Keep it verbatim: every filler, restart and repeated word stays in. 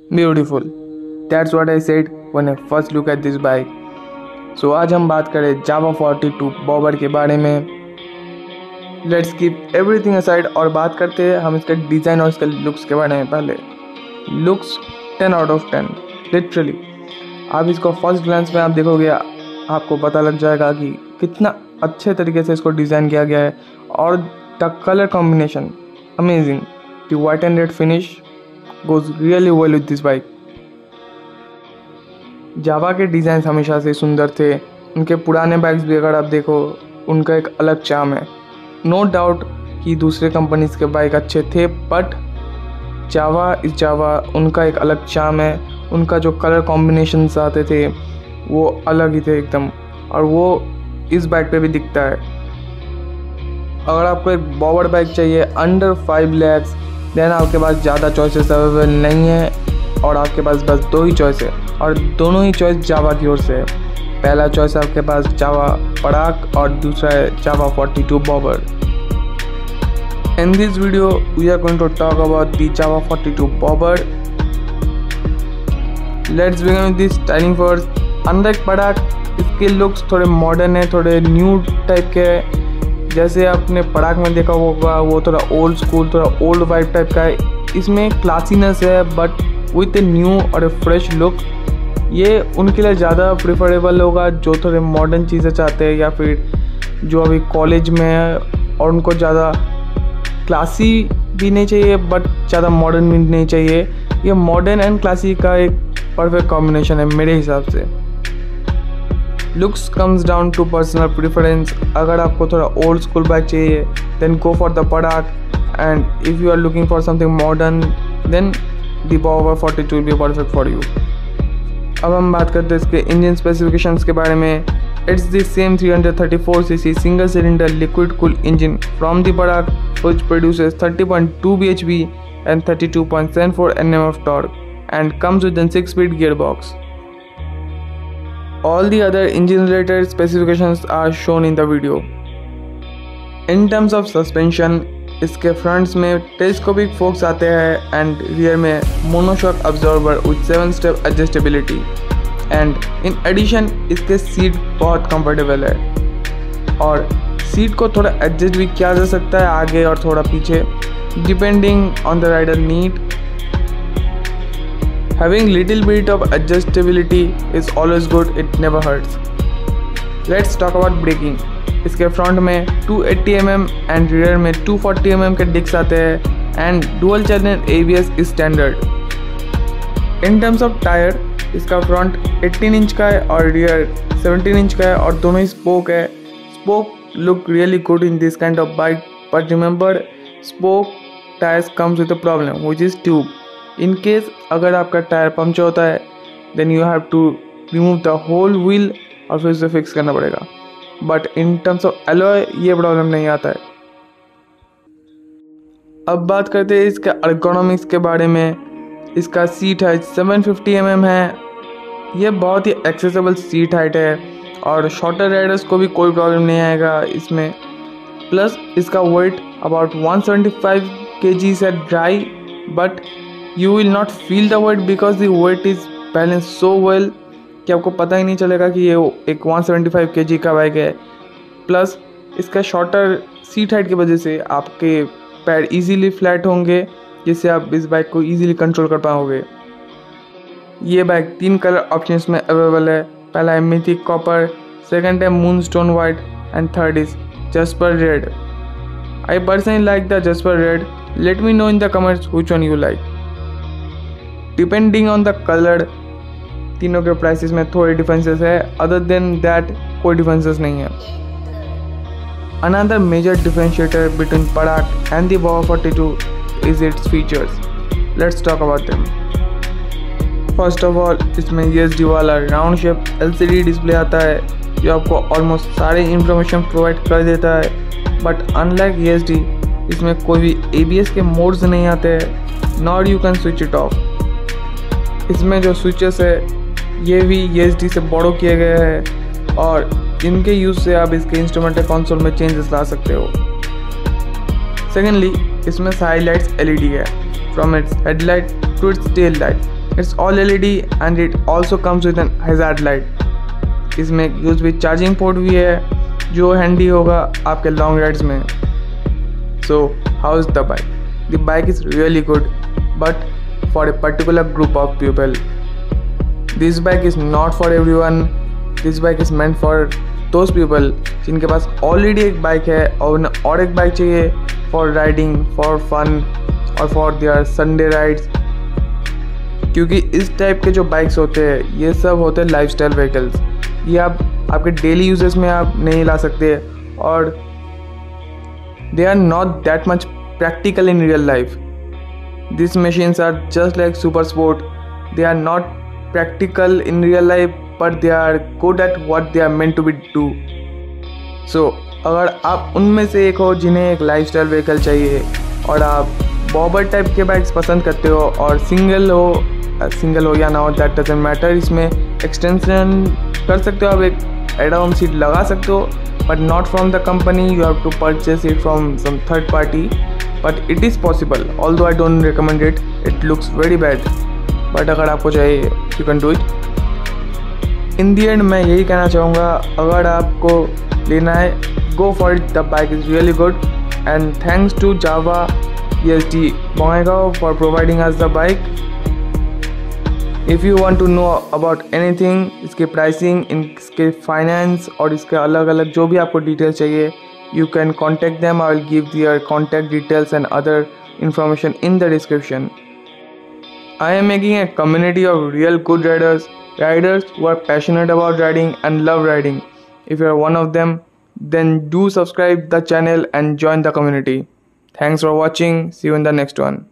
Beautiful, that's what I said when I first look at this bike. So आज हम बात करें जावा forty two bobber के बारे में। लेट्स कीप एवरीथिंग असाइड और बात करते हैं हम इसका डिज़ाइन और इसके लुक्स के बारे में। पहले looks ten out of ten literally. आप इसको फर्स्ट ग्लांस में आप देखोगे आपको पता लग जाएगा कि कितना अच्छे तरीके से इसको डिज़ाइन किया गया है और the colour combination amazing. The white and red finish goes really well with this bike. Jawa के डिज़ाइन हमेशा से सुंदर थे, उनके पुराने बाइक्स भी अगर आप देखो उनका एक अलग चार्म है। नो डाउट कि दूसरे कंपनीज के बाइक अच्छे थे, बट जावा इस जावा उनका एक अलग चार्म है। उनका जो कलर कॉम्बिनेशंस आते थे वो अलग ही थे एकदम, और वो इस बाइक पे भी दिखता है। अगर आपको एक बॉबर बाइक चाहिए अंडर फाइव लैक्स, देन आपके पास ज़्यादा चॉइसेस अवेलेबल नहीं है और आपके पास बस दो ही चॉइस है, और दोनों ही चॉइस जावा की ओर से है। पहला चॉइस आपके पास जावा पराग और दूसरा है Jawa forty two bobber. In this video, we are going to talk about the Java forty two Bobber. Let's begin with the styling first. Unlike Perak, इसके लुक्स थोड़े मॉडर्न है, थोड़े न्यू टाइप के है। जैसे आपने पराग में देखा होगा वो थोड़ा ओल्ड स्कूल, थोड़ा ओल्ड वाइब टाइप का है। इसमें क्लासीनेस है बट विथ ए न्यू और ए फ्रेश लुक। ये उनके लिए ज़्यादा प्रेफरेबल होगा जो थोड़े मॉडर्न चीज़ें चाहते हैं, या फिर जो अभी कॉलेज में है और उनको ज़्यादा क्लासी भी नहीं चाहिए बट ज़्यादा मॉडर्न भी नहीं चाहिए। ये मॉडर्न एंड क्लासी का एक परफेक्ट कॉम्बिनेशन है मेरे हिसाब से। Looks comes down to personal preference. अगर आपको थोड़ा ओल्ड स्कूल बाइक चाहिए then go for the Perak, and if you are looking for something modern then the bobber forty two will be perfect for you. अब हम बात करते हैं इसके इंजन स्पेसिफिकेशंस के बारे में। It's the same three thirty four C C single cylinder liquid cooled engine from the Parag, which produces thirty point two B H P and thirty-two point seven four Newton meters of torque and comes with a six speed gearbox. All the other engine related specifications are shown in the video. In terms of suspension, इसके fronts में telescopic forks आते हैं and rear में monoshock absorber with seven step adjustability, and in addition इसके seat बहुत comfortable है और seat को थोड़ा एडजस्ट भी किया जा सकता है आगे और थोड़ा पीछे depending on the rider need. Having little bit of adjustability is always good, it never hurts. Let's talk about braking. इसके फ्रंट में two eighty M M and rear में टू फोर्टी एम एम के disc आते हैं and dual channel A B S is standard. In terms of tyre, इसका front eighteen inch का है और रियर सेवनटीन इंच का है और दोनों ही स्पोक है। Spoke look really good in this kind of bike, but remember spoke tyres comes with a problem which is tube. In case अगर आपका टायर पंक्चर होता है then you have to remove the whole wheel और फिर उसे fix करना पड़ेगा, but in terms of alloy ये प्रॉब्लम नहीं आता है। अब बात करते हैं इसके एर्गोनॉमिक्स के बारे में। इसका seat height seven fifty M M है। ये बहुत ही एक्सेसिबल सीट हाइट है और शॉर्टर राइडर्स को भी कोई प्रॉब्लम नहीं आएगा इसमें। प्लस इसका weight about one seventy five kgs है dry, but you will not feel the weight because the weight is balance so well कि आपको पता ही नहीं चलेगा कि ये एक वन सेवेंटी फाइव केजी का बाइक है। प्लस इसका शॉर्टर सीट हाइट की वजह से आपके पैर इजीली फ्लैट होंगे, जिससे आप इस बाइक को इजीली कंट्रोल कर पाओगे। ये बाइक तीन कलर ऑप्शंस में अवेलेबल है। पहला है मिथिक कॉपर, सेकंड है moonstone white and third is jasper red. I personally like the jasper red. Let me know in the comments which one you like. Depending on the colour तीनों के prices में थोड़े differences है, other than that कोई differences नहीं है। Another major differentiator between Perak and the bobber forty two is its features. Let's talk about them. First of all, इसमें E S D वाला round shape L C D display आता है जो आपको almost सारे information provide कर देता है, but unlike E S D इसमें कोई भी ए बी एस के मोड्स नहीं आते हैं, not you can switch it off. इसमें जो स्विचेस है ये भी E S D से बॉरो किए गए हैं और इनके यूज़ से आप इसके इंस्ट्रूमेंटल कंसोल में चेंजेस ला सकते हो। सेकेंडली, इसमें side lights L E D है from its headlight to its tail light. It's all L E D and it also comes with an hazard light. इसमें यूज भी चार्जिंग पोर्ट भी है जो हैंडी होगा आपके लॉन्ग राइड्स में. So how is the bike? The bike is really good but for a particular group of people. This bike is not for everyone. This bike is meant for those people जिनके पास already एक bike है और उन्हें और एक bike चाहिए for riding, for fun और फॉर देयर संडे राइड्स. क्योंकि इस टाइप के जो बाइक्स होते हैं ये सब होते हैं लाइफस्टाइल व्हीकल्स. ये आप आपके डेली यूजेस में आप नहीं ला सकते और they are not that much practical in real life. This machines are just like super sport. They are not practical in real life but they are good at what they are meant to be do. So अगर आप उनमें से एक हो जिन्हें एक lifestyle vehicle चाहिए और आप बॉबर टाइप के बाइक्स पसंद करते हो और सिंगल हो सिंगल हो या ना हो दैट डजंट मैटर. इसमें एक्सटेंशन कर सकते हो, आप एक एड ऑन सीट लगा सकते हो but not from the company. You have to purchase it from some third party but it is possible. Although I don't recommend it, it looks very bad but अगर आपको चाहिए you can do it. In the end मैं यही कहना चाहूँगा, अगर आपको लेना है go for it. The bike is really good and thanks to Jawa E S D Bongaigaon for providing us the bike. If you want to know about anything, इसके pricing, इसके फाइनेंस और इसके अलग अलग जो भी आपको डिटेल्स चाहिए, you can contact them. I will give their contact details and other information in the description. I am making a community of real good riders, riders who are passionate about riding and love riding. If you are one of them, then do subscribe the channel and join the community. Thanks for watching. See you in the next one.